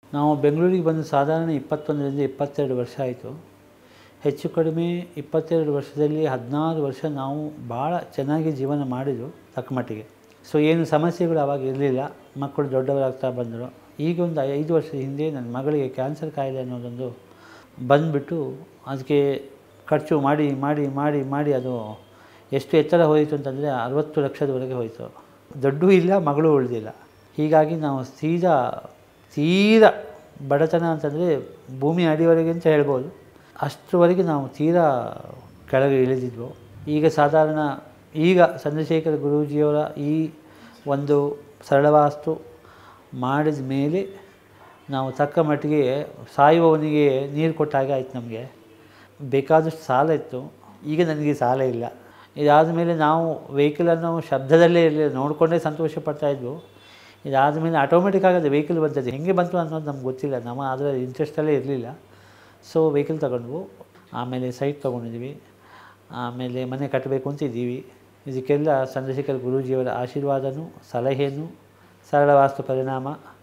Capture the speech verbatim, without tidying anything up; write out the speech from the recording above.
ನಾವು ಬೆಂಗಳೂರಿಗೆ ಬಂದು ಸಾಧಾರಣ ಇಪ್ಪತ್ತೊಂದರಿಂದ ಇಪ್ಪತ್ತೆರಡು ವರ್ಷ ಆಯಿತು. ಹೆಚ್ಚು ಕಡಿಮೆ ಇಪ್ಪತ್ತೆರಡು ವರ್ಷದಲ್ಲಿ ಹದಿನಾರು ವರ್ಷ ನಾವು ಭಾಳ ಚೆನ್ನಾಗಿ ಜೀವನ ಮಾಡಿದ್ರು ತಕ್ಕ ಮಟ್ಟಿಗೆ. ಸೊ ಏನು ಸಮಸ್ಯೆಗಳು ಆವಾಗ ಇರಲಿಲ್ಲ. ಮಕ್ಕಳು ದೊಡ್ಡವರಾಗ್ತಾ ಬಂದರು. ಈಗ ಒಂದು ಐದು ವರ್ಷದ ಹಿಂದೆ ನನ್ನ ಮಗಳಿಗೆ ಕ್ಯಾನ್ಸರ್ ಕಾಯಿಲೆ ಅನ್ನೋದೊಂದು ಬಂದುಬಿಟ್ಟು ಅದಕ್ಕೆ ಖರ್ಚು ಮಾಡಿ ಮಾಡಿ ಮಾಡಿ ಮಾಡಿ ಅದು ಎಷ್ಟು ಎತ್ತರ ಹೋಯಿತು ಅಂತಂದರೆ ಅರವತ್ತು ಲಕ್ಷದವರೆಗೆ ಹೋಯಿತು. ದೊಡ್ಡೂ ಇಲ್ಲ, ಮಗಳು ಉಳಿದಿಲ್ಲ. ಹೀಗಾಗಿ ನಾವು ಸೀದಾ ತೀರಾ ಬಡತನ ಅಂತಂದರೆ ಭೂಮಿ ಅಡಿವರೆಗೆ ಅಂತ ಹೇಳ್ಬೋದು. ಅಷ್ಟರವರೆಗೆ ನಾವು ತೀರಾ ಕೆಳಗೆ ಇಳಿದಿದ್ವು. ಈಗ ಸಾಧಾರಣ ಈಗ ಚಂದ್ರಶೇಖರ ಗುರೂಜಿಯವರ ಈ ಒಂದು ಸರಳವಾಸ್ತು ಮಾಡಿದ ಮೇಲೆ ನಾವು ತಕ್ಕ ಮಟ್ಟಿಗೆ ಸಾಯುವವನಿಗೆ ನೀರು ಕೊಟ್ಟ ಹಾಗೆ ಆಯಿತು. ನಮಗೆ ಬೇಕಾದಷ್ಟು ಸಾಲ ಇತ್ತು, ಈಗ ನನಗೆ ಸಾಲ ಇಲ್ಲ. ಇದಾದ ಮೇಲೆ ನಾವು ವೆಹಿಕಲನ್ನು ಶಬ್ದದಲ್ಲೇ ಇರಲಿಲ್ಲ, ನೋಡಿಕೊಂಡೇ ಸಂತೋಷ ಪಡ್ತಾಯಿದ್ವು. ಇದಾದ ಮೇಲೆ ಆಟೋಮೆಟಿಕ್ಕಾಗಿ ಅದು ವೆಹಿಕಲ್ ಬಂದದ್ದು ಹೆಂಗೆ ಬಂತು ಅನ್ನೋದು ನಮ್ಗೆ ಗೊತ್ತಿಲ್ಲ. ನಮ್ಮ ಅದರ ಇಂಟ್ರೆಸ್ಟಲ್ಲೇ ಇರಲಿಲ್ಲ. ಸೊ ವೆಹಿಕಲ್ ತಗೊಂಡ್ವು, ಆಮೇಲೆ ಸೈಟ್ ತೊಗೊಂಡಿದ್ವಿ, ಆಮೇಲೆ ಮನೆ ಕಟ್ಟಬೇಕು ಅಂತಿದ್ದೀವಿ. ಇದಕ್ಕೆಲ್ಲ ಚಂದ್ರಶೇಖರ್ ಗುರೂಜಿಯವರ ಆಶೀರ್ವಾದನೂ ಸಲಹೆಯೂ ಸರಳ ವಾಸ್ತು ಪರಿಣಾಮ